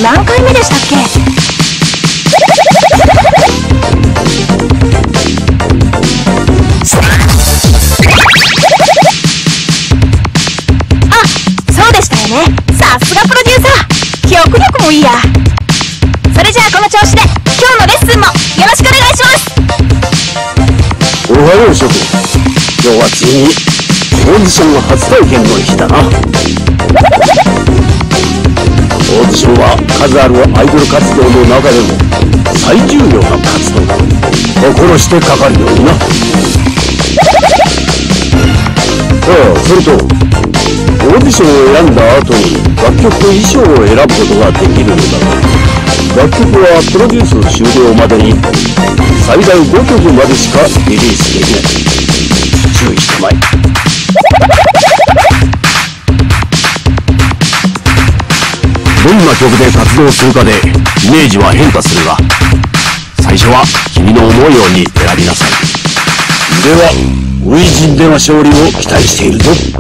何回目でしたっけ？あ、そうでしたよね。さすがプロデューサー、記憶力もいいや。それじゃあこの調子で今日のレッスンもよろしくお願いします。 おはよう諸君、今日はついにオーディションの初体験の日だな。オーディションは数あるアイドル活動の中でも最重要な活動だ。心してかかるようにな。それとオーディションを選んだ後に楽曲と衣装を選ぶことができるのだが、楽曲はプロデュース終了までに最大5曲までしかリリースできない。注意してまい。どんな曲で活動するかでイメージは変化するが、最初は君の思うように選びなさい。では初陣での勝利を期待しているぞ。